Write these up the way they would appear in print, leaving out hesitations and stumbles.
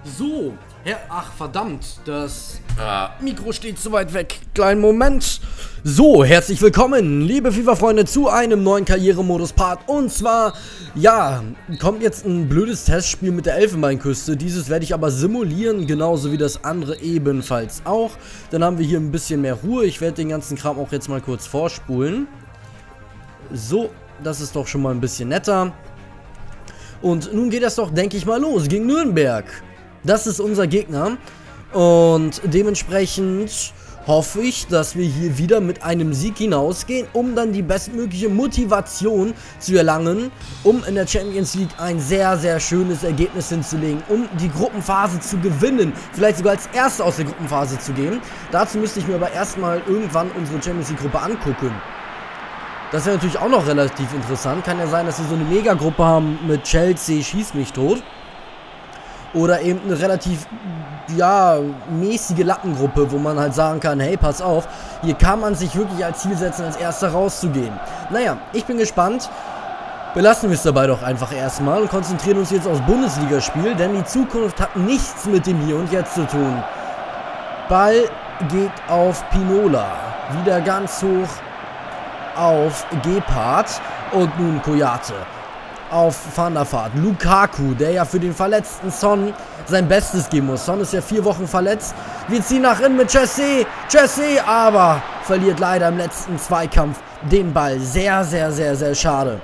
So, ach verdammt, das Mikro steht zu weit weg. Kleinen Moment. So, herzlich willkommen, liebe FIFA-Freunde, zu einem neuen Karrieremodus-Part. Und zwar, ja, kommt jetzt ein blödes Testspiel mit der Elfenbeinküste. Dieses werde ich aber simulieren, genauso wie das andere ebenfalls auch. Dann haben wir hier ein bisschen mehr Ruhe. Ich werde den ganzen Kram auch jetzt mal kurz vorspulen. So, das ist doch schon mal ein bisschen netter. Und nun geht das doch, denke ich mal, los gegen Nürnberg. Das ist unser Gegner und dementsprechend hoffe ich, dass wir hier wieder mit einem Sieg hinausgehen, um dann die bestmögliche Motivation zu erlangen, um in der Champions League ein sehr, sehr schönes Ergebnis hinzulegen, um die Gruppenphase zu gewinnen, vielleicht sogar als Erster aus der Gruppenphase zu gehen. Dazu müsste ich mir aber erstmal irgendwann unsere Champions League Gruppe angucken. Das wäre natürlich auch noch relativ interessant. Kann ja sein, dass wir so eine Megagruppe haben mit Chelsea, schieß mich tot. Oder eben eine relativ, ja, mäßige Lattengruppe, wo man halt sagen kann, hey, pass auf, hier kann man sich wirklich als Ziel setzen, als Erster rauszugehen. Naja, ich bin gespannt. Belassen wir es dabei doch einfach erstmal und konzentrieren uns jetzt aufs Bundesligaspiel, denn die Zukunft hat nichts mit dem Hier und Jetzt zu tun. Ball geht auf Pinola. Wieder ganz hoch auf Gebhardt und nun Koyate. Auf Van der Vaart. Lukaku, der ja für den verletzten Son sein Bestes geben muss. Son ist ja 4 Wochen verletzt. Wir ziehen nach innen mit Jesse, aber verliert leider im letzten Zweikampf den Ball. Sehr, sehr, sehr, sehr schade.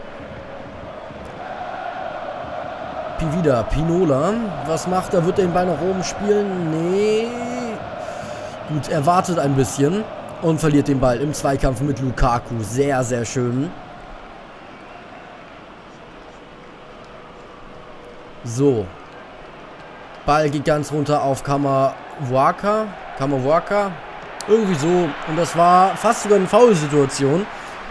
Wieder Pinola. Was macht er? Wird er den Ball nach oben spielen? Nee. Gut, er wartet ein bisschen und verliert den Ball im Zweikampf mit Lukaku. Sehr, sehr schön. So. Ball geht ganz runter auf Kamavuaka. Irgendwie so. Und das war fast sogar eine Foul-Situation.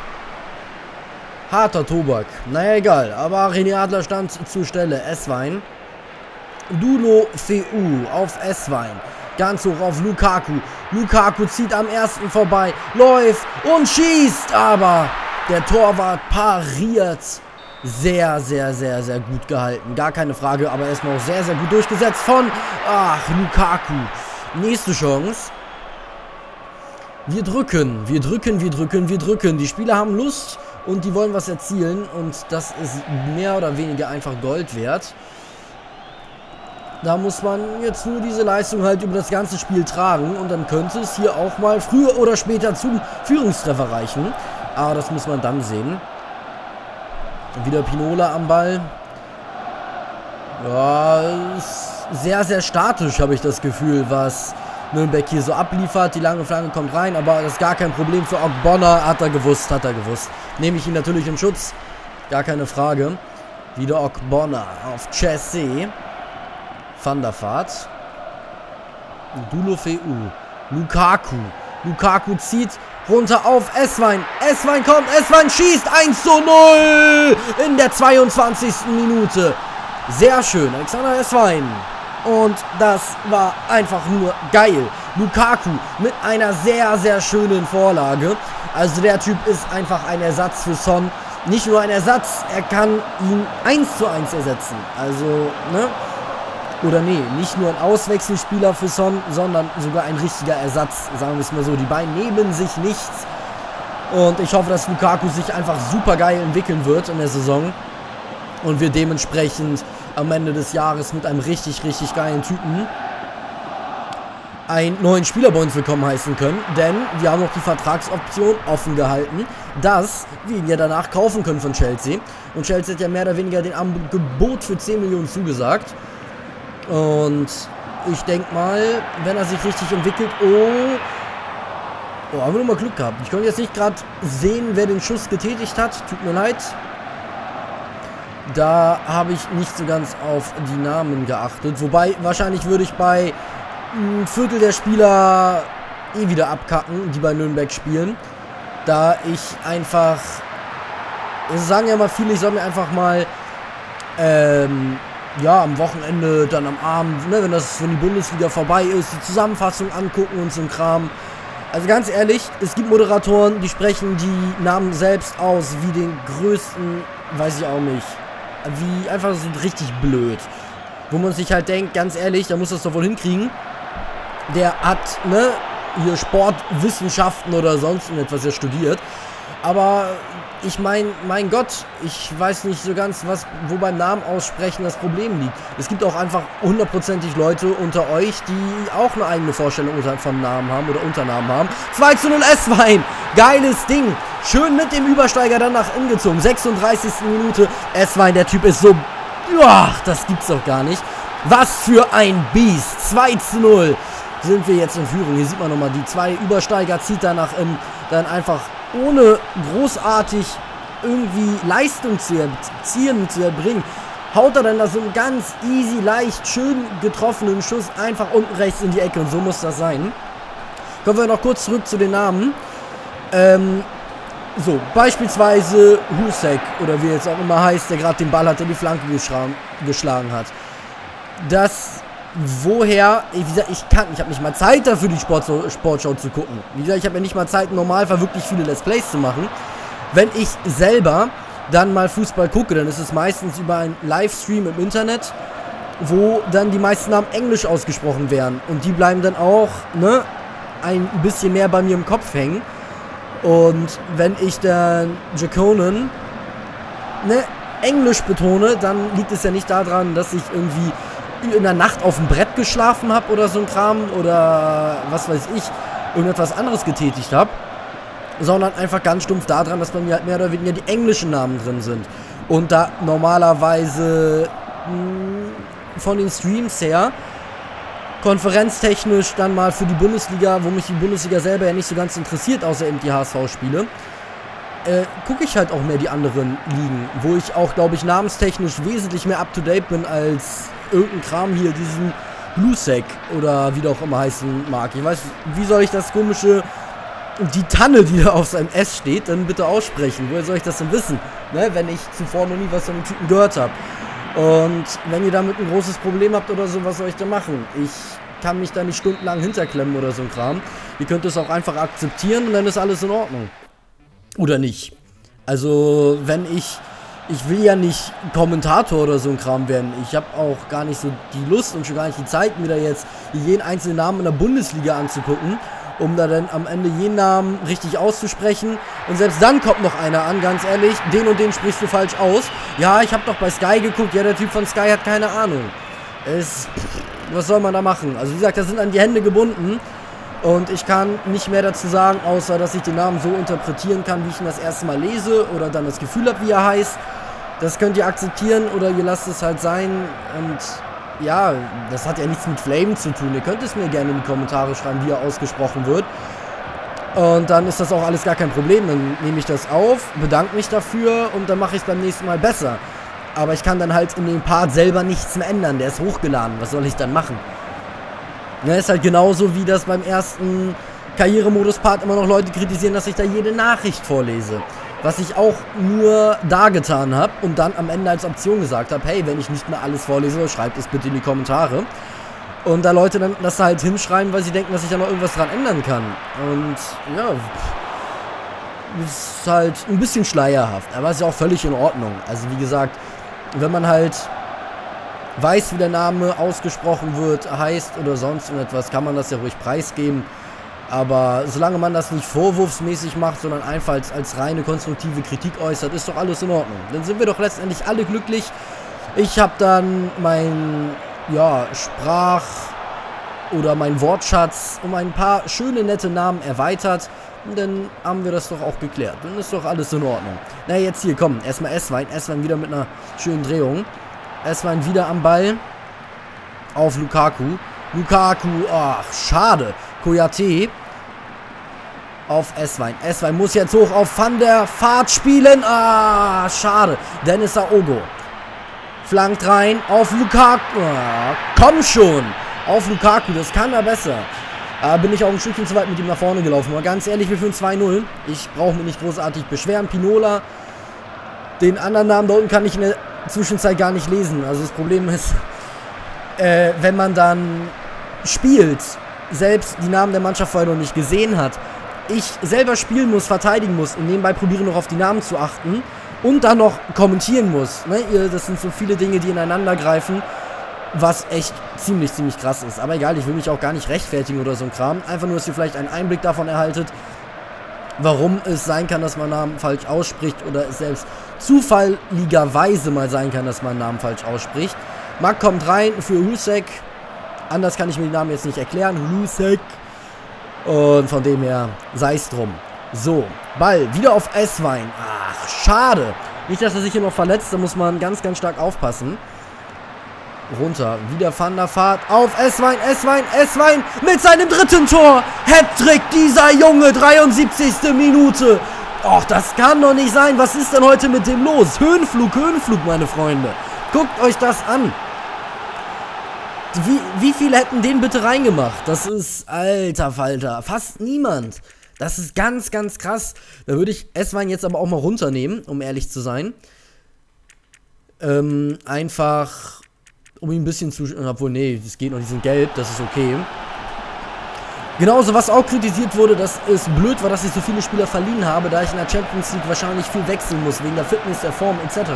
Harter Tobak. Naja, egal. Aber René Adler stand zur Stelle. Esswein. Dulo Feu auf Esswein. Ganz hoch auf Lukaku. Lukaku zieht am ersten vorbei. Läuft und schießt. Aber der Torwart pariert. Sehr, sehr, sehr, sehr gut gehalten. Gar keine Frage, aber erstmal auch sehr, sehr gut durchgesetzt von Lukaku. Nächste Chance. Wir drücken. Die Spieler haben Lust und die wollen was erzielen. Und das ist mehr oder weniger einfach Gold wert. Da muss man jetzt nur diese Leistung halt über das ganze Spiel tragen. Und dann könnte es hier auch mal früher oder später zum Führungstreffer reichen. Aber das muss man dann sehen. Wieder Pinola am Ball. Ja, ist sehr, sehr statisch, habe ich das Gefühl, was Nürnberg hier so abliefert. Die lange Flanke kommt rein, aber das ist gar kein Problem für Ogbonna. Hat er gewusst. Nehme ich ihn natürlich in Schutz. Gar keine Frage. Wieder Ogbonna auf Jesse. Van der Vaart. Dulo Feu. Lukaku zieht runter auf Esswein. Esswein kommt, Esswein schießt 1:0 in der 22. Minute. Sehr schön, Alexander Esswein. Und das war einfach nur geil. Lukaku mit einer sehr, sehr schönen Vorlage. Also der Typ ist einfach ein Ersatz für Son. Nicht nur ein Ersatz, er kann ihn 1:1 ersetzen. Also, ne? Oder nee, nicht nur ein Auswechselspieler für Son, sondern sogar ein richtiger Ersatz, sagen wir es mal so. Die beiden nehmen sich nichts. Und ich hoffe, dass Lukaku sich einfach super geil entwickeln wird in der Saison. Und wir dementsprechend am Ende des Jahres mit einem richtig, richtig geilen Typen einen neuen Spieler bei uns willkommen heißen können. Denn wir haben noch die Vertragsoption offen gehalten, dass wir ihn ja danach kaufen können von Chelsea. Und Chelsea hat ja mehr oder weniger den Angebot für 10 Millionen zugesagt. Und ich denke mal, wenn er sich richtig entwickelt... Oh, haben wir nur mal Glück gehabt. Ich konnte jetzt nicht gerade sehen, wer den Schuss getätigt hat. Tut mir leid. Da habe ich nicht so ganz auf die Namen geachtet. Wobei, wahrscheinlich würde ich bei ein Viertel der Spieler wieder abkacken, die bei Nürnberg spielen. Da ich einfach... Es sagen ja mal viele, ich soll mir einfach mal... ja, am Wochenende, dann am Abend, ne, wenn die Bundesliga vorbei ist, die Zusammenfassung angucken und so ein Kram. Also ganz ehrlich, es gibt Moderatoren, die sprechen die Namen selbst aus wie den größten, weiß ich auch nicht, wie einfach so richtig blöd. wo man sich halt denkt, ganz ehrlich, der muss das doch wohl hinkriegen. Der hat, ne, hier Sportwissenschaften oder sonst etwas ja studiert. Aber ich meine, mein Gott, ich weiß nicht so ganz, wo beim Namen aussprechen das Problem liegt. Es gibt auch einfach hundertprozentig Leute unter euch, die auch eine eigene Vorstellung von Namen haben oder Unternamen haben. 2:0 S-Wein, geiles Ding. Schön mit dem Übersteiger dann nach innen gezogen. 36. Minute, S-Wein, der Typ ist so, ach, das gibt's doch gar nicht. Was für ein Biest, 2:0 sind wir jetzt in Führung. Hier sieht man nochmal, die 2 Übersteiger zieht danach dann einfach ohne großartig irgendwie Leistung zu erbringen, haut er dann da so einen ganz easy, leicht, schön getroffenen Schuss einfach unten rechts in die Ecke und so muss das sein. Kommen wir noch kurz zurück zu den Namen. So, beispielsweise Husek oder wie er jetzt auch immer heißt, der gerade den Ball hat, der die Flanke geschlagen hat. Woher, wie gesagt, ich habe nicht mal Zeit dafür, die Sportschau zu gucken. Wie gesagt, ich habe ja nicht mal Zeit, im Normalfall wirklich viele Let's Plays zu machen. Wenn ich selber dann mal Fußball gucke, dann ist es meistens über einen Livestream im Internet, wo dann die meisten Namen Englisch ausgesprochen werden. Und die bleiben dann auch, ne, ein bisschen mehr bei mir im Kopf hängen. Und wenn ich dann Jaconen, ne, Englisch betone, dann liegt es ja nicht daran, dass ich irgendwie in der Nacht auf dem Brett geschlafen habe oder so ein Kram oder was weiß ich, irgendetwas anderes getätigt habe, sondern einfach ganz stumpf daran, dass bei mir halt mehr oder weniger die englischen Namen drin sind. Und da normalerweise von den Streams her konferenztechnisch dann mal für die Bundesliga, wo mich die Bundesliga selber ja nicht so ganz interessiert, außer eben die HSV-Spiele, gucke ich halt auch mehr die anderen Ligen, wo ich auch, glaube ich, namenstechnisch wesentlich mehr up-to-date bin als irgendein Kram hier, diesen Bluesec oder wie der auch immer heißen mag. Ich weiß, wie soll ich das komische, die Tanne, die da auf seinem S steht, dann bitte aussprechen. Woher soll ich das denn wissen, ne, wenn ich zuvor noch nie was von dem Typen gehört habe? Und wenn ihr damit ein großes Problem habt oder so, was soll ich da machen? Ich kann mich da nicht stundenlang hinterklemmen oder so ein Kram. Ihr könnt es auch einfach akzeptieren und dann ist alles in Ordnung. Oder nicht. Also, wenn ich will ja nicht Kommentator oder so ein Kram werden. Ich habe auch gar nicht so die Lust und schon gar nicht die Zeit, mir da jetzt jeden einzelnen Namen in der Bundesliga anzugucken, um da dann am Ende jeden Namen richtig auszusprechen. Und selbst dann kommt noch einer an, ganz ehrlich, den und den sprichst du falsch aus. Ja, ich habe doch bei Sky geguckt, ja, der Typ von Sky hat keine Ahnung. Was soll man da machen? Also wie gesagt, da sind an die Hände gebunden. Und ich kann nicht mehr dazu sagen, außer dass ich den Namen so interpretieren kann, wie ich ihn das erste Mal lese oder dann das Gefühl habe, wie er heißt. Das könnt ihr akzeptieren oder ihr lasst es halt sein. Und ja, das hat ja nichts mit Flame zu tun. Ihr könnt es mir gerne in die Kommentare schreiben, wie er ausgesprochen wird. Und dann ist das auch alles gar kein Problem. Dann nehme ich das auf, bedanke mich dafür und dann mache ich es beim nächsten Mal besser. Aber ich kann dann halt in dem Part selber nichts mehr ändern. Der ist hochgeladen. Was soll ich dann machen? Ja, ist halt genauso wie das beim ersten Karrieremodus-Part immer noch Leute kritisieren, dass ich da jede Nachricht vorlese. Was ich auch nur da getan habe und dann am Ende als Option gesagt habe, hey, wenn ich nicht mehr alles vorlese, schreibt es bitte in die Kommentare. Und da Leute dann das halt hinschreiben, weil sie denken, dass ich da noch irgendwas dran ändern kann. Und ja, ist halt ein bisschen schleierhaft, aber ist ja auch völlig in Ordnung. Also wie gesagt, wenn man halt weiß, wie der Name ausgesprochen wird, heißt oder sonst irgendetwas, kann man das ja ruhig preisgeben. Aber solange man das nicht vorwurfsmäßig macht, sondern einfach als reine konstruktive Kritik äußert, ist doch alles in Ordnung. Dann sind wir doch letztendlich alle glücklich. Ich habe dann mein oder mein Wortschatz um ein paar schöne, nette Namen erweitert. Und dann haben wir das doch auch geklärt. Dann ist doch alles in Ordnung. Na, jetzt hier, komm, erstmal S-Wein. S-Wein wieder mit einer schönen Drehung. S-Wein wieder am Ball. Auf Lukaku. Lukaku, ach, schade. Koyate auf S-Wein. S-Wein muss jetzt hoch auf Van der Vaart spielen. Ah, schade. Dennis Aogo flankt rein auf Lukaku. Ah, komm schon. Auf Lukaku, das kann er besser. Bin ich auch ein Stückchen zu weit mit ihm nach vorne gelaufen. Aber ganz ehrlich, wir führen 2-0. Ich brauche mich nicht großartig beschweren. Pinola. Den anderen Namen da unten kann ich in der Zwischenzeit gar nicht lesen. Also das Problem ist, wenn man dann spielt, selbst die Namen der Mannschaft vorher noch nicht gesehen hat, ich selber spielen muss, verteidigen muss und nebenbei probiere noch auf die Namen zu achten und dann noch kommentieren muss. Ne? Das sind so viele Dinge, die ineinander greifen. Was echt ziemlich krass ist. Aber egal, ich will mich auch gar nicht rechtfertigen oder so ein Kram. Einfach nur, dass ihr vielleicht einen Einblick davon erhaltet, warum es sein kann, dass man Namen falsch ausspricht oder es selbst zufälligerweise mal sein kann, dass man einen Namen falsch ausspricht. Marc kommt rein für Husek. Anders kann ich mir den Namen jetzt nicht erklären. Husek. Und von dem her sei es drum. So, Ball wieder auf Esswein. Ach, schade. Nicht, dass er sich hier noch verletzt, da muss man ganz stark aufpassen. Runter, wieder Van der Vaart auf Esswein mit seinem dritten Tor. Hattrick, dieser Junge, 73. Minute. Och, das kann doch nicht sein. Was ist denn heute mit dem los? Höhenflug, meine Freunde. Guckt euch das an. Wie viele hätten den bitte reingemacht? Das ist, alter Falter, fast niemand. Das ist ganz krass. Da würde ich Esswein jetzt aber auch mal runternehmen, um ehrlich zu sein. Einfach, um ihn ein bisschen zu... Obwohl, nee, das geht noch, die sind gelb, das ist okay. Genauso, was auch kritisiert wurde, dass es blöd war, dass ich so viele Spieler verliehen habe, da ich in der Champions League wahrscheinlich viel wechseln muss, wegen der Fitness, der Form, etc.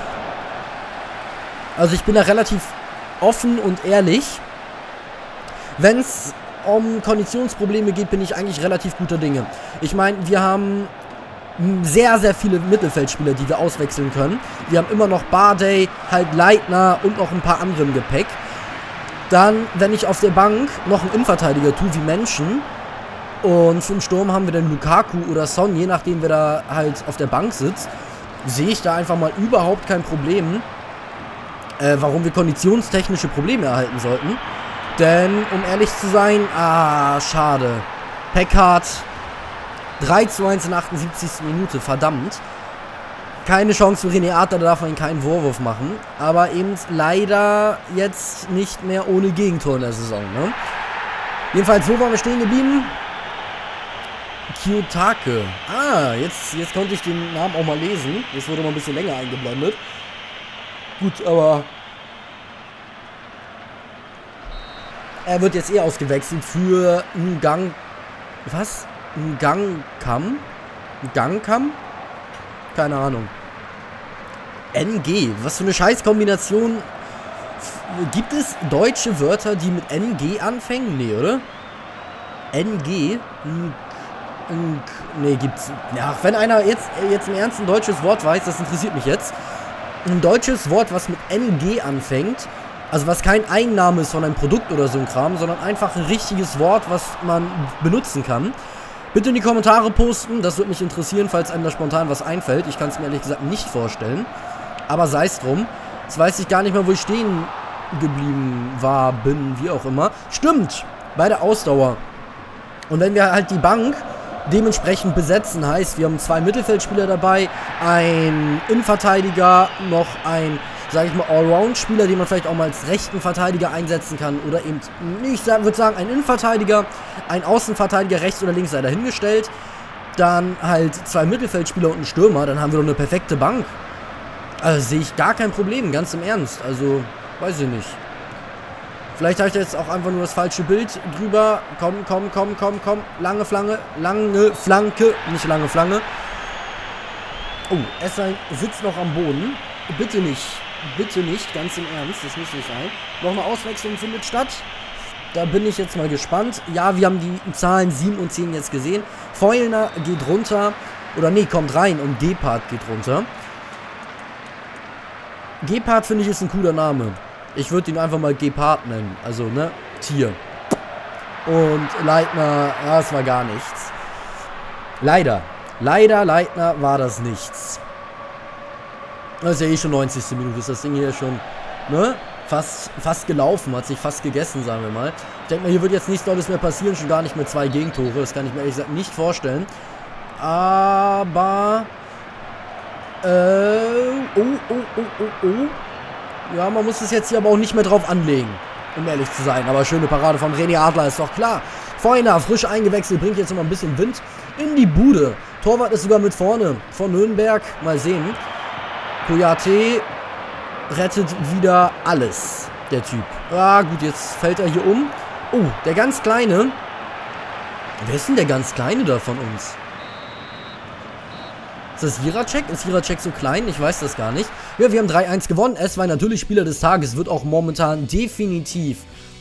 Also ich bin da relativ offen und ehrlich. Wenn es um Konditionsprobleme geht, bin ich eigentlich relativ guter Dinge. Ich meine, wir haben sehr viele Mittelfeldspieler, die wir auswechseln können. Wir haben immer noch Barday, halt Leitner und noch ein paar andere im Gepäck. Dann, wenn ich auf der Bank noch einen Innenverteidiger tue, wie Menschen, und für den Sturm haben wir dann Lukaku oder Son, je nachdem wer da halt auf der Bank sitzt, sehe ich da einfach mal überhaupt kein Problem, warum wir konditionstechnische Probleme erhalten sollten. Denn, um ehrlich zu sein, schade. Pekard, 3:1 in der 78. Minute, verdammt. Keine Chance für René Adler, da darf man keinen Vorwurf machen. Aber eben leider jetzt nicht mehr ohne Gegentor in der Saison, ne? Jedenfalls, wo waren wir stehen geblieben? Kiyotake. Jetzt konnte ich den Namen auch mal lesen. Jetzt wurde mal ein bisschen länger eingeblendet. Gut, aber er wird jetzt ausgewechselt für Ngang. Was? Ngangkam? Ngangkam? Keine Ahnung. NG. Was für eine Scheißkombination. Gibt es deutsche Wörter, die mit NG anfangen? Nee, oder? NG? Nee, gibt's. Ja, wenn einer jetzt im Ernst ein deutsches Wort weiß, das interessiert mich jetzt. Ein deutsches Wort, was mit NG anfängt, also was kein Eigenname ist von einem Produkt oder so ein Kram, sondern einfach ein richtiges Wort, was man benutzen kann. Bitte in die Kommentare posten, das würde mich interessieren, falls einem da spontan was einfällt. Ich kann es mir ehrlich gesagt nicht vorstellen. Aber sei es drum. Jetzt weiß ich gar nicht mehr, wo ich stehen geblieben bin, wie auch immer. Stimmt, bei der Ausdauer. Und wenn wir halt die Bank dementsprechend besetzen, heißt, wir haben 2 Mittelfeldspieler dabei, ein Innenverteidiger, noch ein, sage ich mal, Allround-Spieler, den man vielleicht auch mal als rechten Verteidiger einsetzen kann, oder eben, ich würde sagen, ein Innenverteidiger, ein Außenverteidiger, rechts oder links sei dahingestellt, dann halt 2 Mittelfeldspieler und einen Stürmer, dann haben wir doch eine perfekte Bank. Also sehe ich gar kein Problem, ganz im Ernst, also, weiß ich nicht. Vielleicht habe ich jetzt auch einfach nur das falsche Bild drüber. Komm. Lange Flanke, nicht lange Flanke. Oh, Esswein sitzt noch am Boden. Bitte nicht, ganz im Ernst, das muss nicht sein. Nochmal Auswechslung findet statt. Da bin ich jetzt mal gespannt. Ja, wir haben die Zahlen 7 und 10 jetzt gesehen. Feulner geht runter. Oder nee, kommt rein und Gebhardt geht runter. Gebhardt, finde ich, ist ein cooler Name. Ich würde ihn einfach mal Gebhardt nennen. Also, ne? Tier. Und Leitner, ja, das war gar nichts. Leider, Leitner war das nichts. Das ist ja eh schon 90. Minute. Ist das Ding hier schon, ne? Fast gelaufen. Hat sich fast gegessen, sagen wir mal. Ich denke mal, hier wird jetzt nichts Neues mehr passieren. Schon gar nicht mehr 2 Gegentore. Das kann ich mir ehrlich gesagt nicht vorstellen. Aber ja, man muss es jetzt hier aber auch nicht mehr drauf anlegen, um ehrlich zu sein. Aber schöne Parade von René Adler, ist doch klar. Feulner, frisch eingewechselt, bringt jetzt noch mal ein bisschen Wind in die Bude. Torwart ist sogar mit vorne von Nürnberg. Mal sehen. Kouyaté rettet wieder alles, der Typ. Ah, gut, jetzt fällt er hier um. Oh, der ganz Kleine. Wer ist denn der ganz Kleine da von uns? Ist das Jiracek? Ist Jiracek so klein? Ich weiß das gar nicht. Ja, wir haben 3-1 gewonnen. Es war natürlich Spieler des Tages. Wird auch momentan definitiv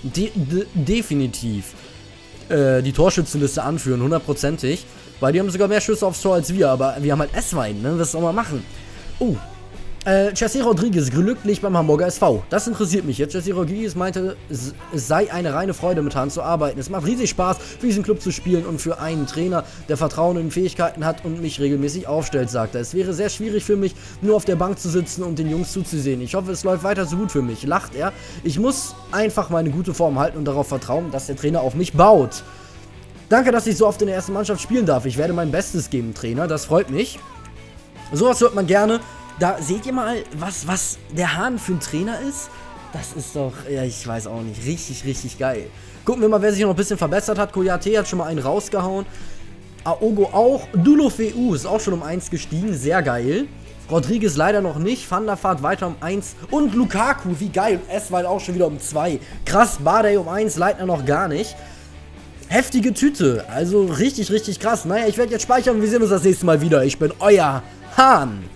die Torschützenliste anführen, hundertprozentig. Weil die haben sogar mehr Schüsse aufs Tor als wir. Aber wir haben halt S-Wein, ne? Was soll man machen? Oh. Jesse Rodriguez, glücklich beim Hamburger SV. Das interessiert mich jetzt. Jesse Rodriguez meinte, es sei eine reine Freude, mit Hahn zu arbeiten. Es macht riesig Spaß, für diesen Club zu spielen und für einen Trainer, der Vertrauen in Fähigkeiten hat und mich regelmäßig aufstellt, sagt er. Es wäre sehr schwierig für mich, nur auf der Bank zu sitzen und den Jungs zuzusehen. Ich hoffe, es läuft weiter so gut für mich, lacht er. Ich muss einfach meine gute Form halten und darauf vertrauen, dass der Trainer auf mich baut. Danke, dass ich so oft in der ersten Mannschaft spielen darf. Ich werde mein Bestes geben, Trainer. Das freut mich. Sowas hört man gerne. Da seht ihr mal, was der Hahn für ein Trainer ist. Das ist doch, ja, ich weiß auch nicht, richtig, richtig geil. Gucken wir mal, wer sich noch ein bisschen verbessert hat. Koyate hat schon mal einen rausgehauen. Aogo auch. Dulofeu ist auch schon um 1 gestiegen, sehr geil. Rodriguez leider noch nicht. Van der Vaart weiter um 1. Und Lukaku, wie geil. S-Weil auch schon wieder um 2. Krass, Bardey um 1, Leitner noch gar nicht. Heftige Tüte, also richtig, richtig krass. Naja, ich werde jetzt speichern und wir sehen uns das nächste Mal wieder. Ich bin euer Hahn.